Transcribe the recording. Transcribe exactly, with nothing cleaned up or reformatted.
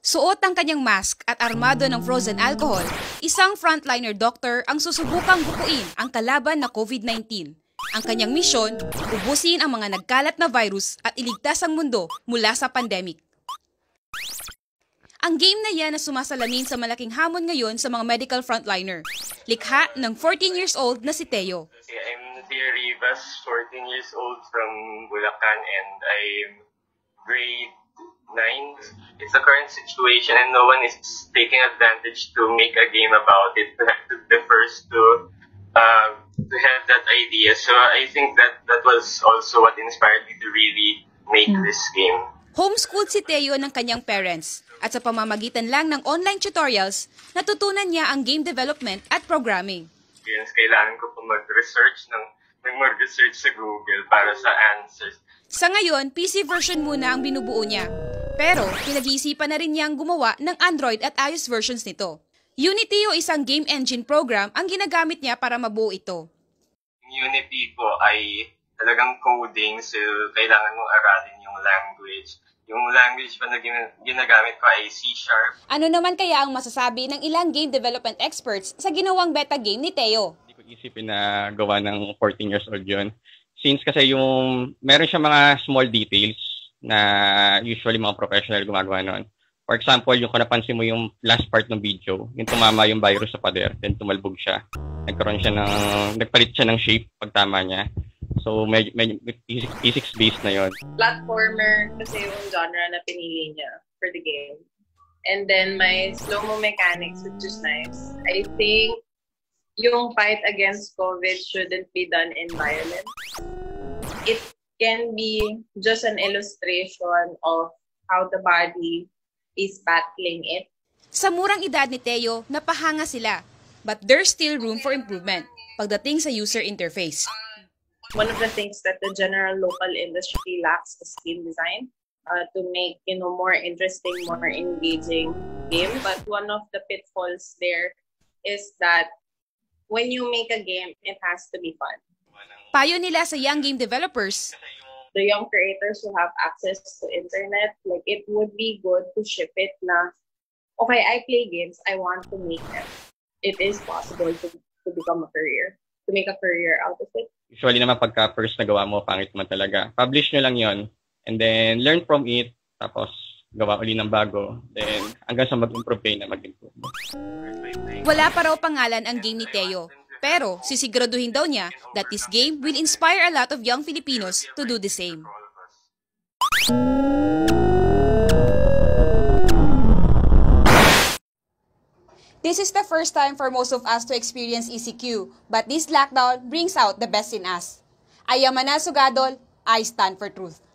Suot ang kanyang mask at armado ng frozen alcohol, isang frontliner doctor ang susubukang bukuin ang kalaban na COVID nineteen. Ang kanyang misyon, ubusin ang mga nagkalat na virus at iligtas ang mundo mula sa pandemic. Ang game na yan na sumasalamin sa malaking hamon ngayon sa mga medical frontliner. Likha ng fourteen years old na si Teo. I'm Theo Rivas, fourteen years old from Bulacan, and I'm grade nine. It's a current situation and no one is taking advantage to make a game about it. We have to be the first to, uh, to have that idea. So I think that that was also what inspired me to really make this game. Homeschooled si Teo ng kanyang parents at sa pamamagitan lang ng online tutorials, natutunan niya ang game development at programming. Kailangan ko po mag-research ng, mag-research sa Google para sa answers. Sa ngayon, P C version muna ang binubuo niya. Pero pinag-iisipan na rin niyang gumawa ng Android at iOS versions nito. Unity o isang game engine program ang ginagamit niya para mabuo ito. Unity po ay talagang coding, so kailangan mong aralin yung language. Yung language pa na ginagamit ko ay C Sharp. Ano naman kaya ang masasabi ng ilang game development experts sa ginawang beta game ni Teo? Hindi ko isipin na gawa ng fourteen years old yun. Since kasi yung, meron siya mga small details na usually mga professional gumagawa nun. For example, yung kung napansin mo yung last part ng video, yung tumama yung virus sa pader, then tumalbog siya. Nagkaroon siya ng, nagpalit siya ng shape pag tama niya. So, may, may, physics-based na yon. Platformer kasi yung genre na pinili niya for the game. And then my slow-mo mechanics, which is nice. I think yung fight against COVID shouldn't be done in violence. It can be just an illustration of how the body is battling it. Sa murang edad ni Teo, napahanga sila. But there's still room for improvement pagdating sa user interface. One of the things that the general local industry lacks is game design uh, to make, you know, more interesting, more engaging game. But one of the pitfalls there is that when you make a game, it has to be fun. Payo nila sa young game developers, the young creators who have access to internet, like it would be good to ship it na, okay, I play games, I want to make them. It is possible to, to become a career, to make a career out of it. Usually naman pagka first na gawa mo, pangit man talaga. Publish nyo lang yon and then learn from it, tapos gawa uli ng bago, then hanggang sa mag-improve kayo na mag-improve. Wala pa raw pangalan ang game ni Teo, pero sisiguraduhin daw niya that this game will inspire a lot of young Filipinos to do the same. This is the first time for most of us to experience E C Q, but this lockdown brings out the best in us. I am Ana Sugadol, I stand for truth.